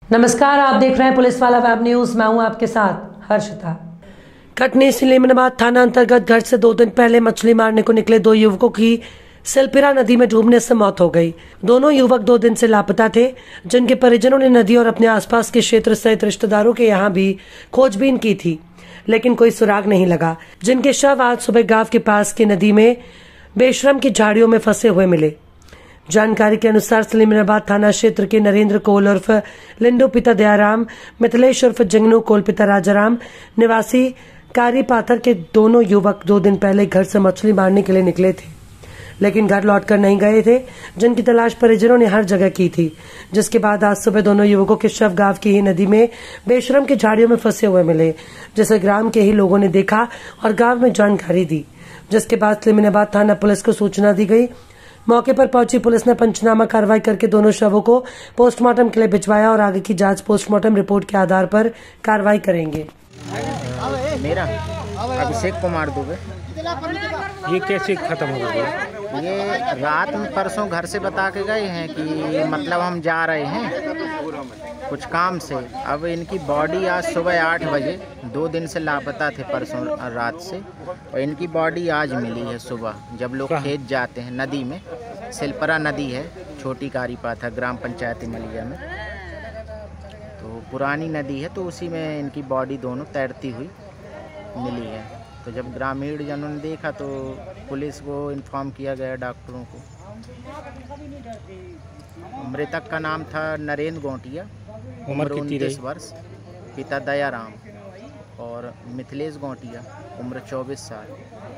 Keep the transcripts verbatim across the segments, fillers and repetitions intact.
नमस्कार, आप देख रहे हैं पुलिस वाला वेब न्यूज। मैं हूं आपके साथ हर्षिता। कटनी सलीमनाबाद थाना अंतर्गत घर से दो दिन पहले मछली मारने को निकले दो युवकों की सिलपिरा नदी में डूबने से मौत हो गई। दोनों युवक दो दिन से लापता थे, जिनके परिजनों ने नदी और अपने आसपास के क्षेत्र सहित रिश्तेदारों के यहाँ भी खोजबीन की थी, लेकिन कोई सुराग नहीं लगा। जिनके शव आज सुबह गांव के पास की नदी में बेशरम की झाड़ियों में फंसे हुए मिले। जानकारी के अनुसार सलीमनाबाद थाना क्षेत्र के नरेंद्र कोल उर्फ लिंडो पिता दयाराम, मिथिलेश उर्फ जंगनू कोल पिता राजाराम निवासी कारी पाथर के दोनों युवक दो दिन पहले घर से मछली मारने के लिए निकले थे, लेकिन घर लौटकर नहीं गए थे, जिनकी तलाश परिजनों ने हर जगह की थी। जिसके बाद आज सुबह दोनों युवकों के शव गांव की ही नदी में बेशरम की झाड़ियों में फंसे हुए मिले, जिसे ग्राम के ही लोगों ने देखा और गांव में जानकारी दी। जिसके बाद सलीमनाबाद थाना पुलिस को सूचना दी गई। मौके पर पहुंची पुलिस ने पंचनामा कार्रवाई करके दोनों शवों को पोस्टमार्टम के लिए भिजवाया और आगे की जांच पोस्टमार्टम रिपोर्ट के आधार पर कार्रवाई करेंगे। मेरा अभिषेक कुमार दुबे। ये कैसे खत्म हो गया? ये रात में परसों घर से बता के गए हैं कि मतलब हम जा रहे हैं कुछ काम से। अब इनकी बॉडी आज सुबह आठ बजे, दो दिन से लापता थे परसों रात से, और इनकी बॉडी आज मिली है सुबह, जब लोग खेत जाते हैं नदी में। सिलपरा नदी है, छोटी कारी पाथर ग्राम पंचायत मलिया में, तो पुरानी नदी है, तो उसी में इनकी बॉडी दोनों तैरती हुई मिली है। तो जब ग्रामीण जनों ने देखा तो पुलिस को इन्फॉर्म किया गया, डॉक्टरों को। मृतक का नाम था नरेंद्र गोटिया, उम्र उनतीस वर्ष, पिता दयाराम, और मिथिलेश गोटिया, उम्र चौबीस साल।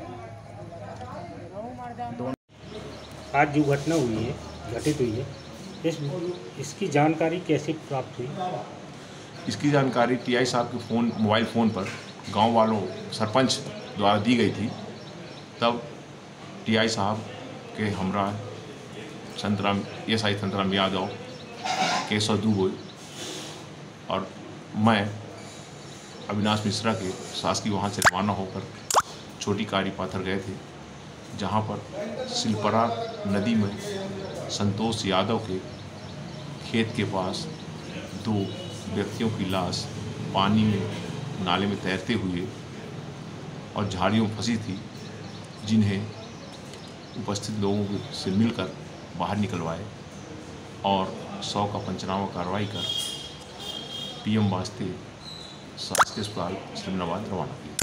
दोनों आज जो घटना हुई है, घटित हुई है, इस इसकी जानकारी कैसे प्राप्त हुई? इसकी जानकारी टीआई साहब के फ़ोन मोबाइल फ़ोन पर गांव वालों सरपंच द्वारा दी गई थी। तब टीआई साहब के हमरा संतराम एस आई संतराम यादव, केशव दुबे और मैं अविनाश मिश्रा के शासकीय वहाँ से रवाना होकर छोटी कारी पाथर गए थे, जहाँ पर सिलपरा नदी में संतोष यादव के खेत के पास दो व्यक्तियों की लाश पानी में नाले में तैरते हुए और झाड़ियों में फंसी थी, जिन्हें उपस्थित लोगों से मिलकर बाहर निकलवाए और शव का पंचनामा कार्रवाई कर पीएम वास्ते शासकीय अस्पताल सलीमनाबाद रवाना किया।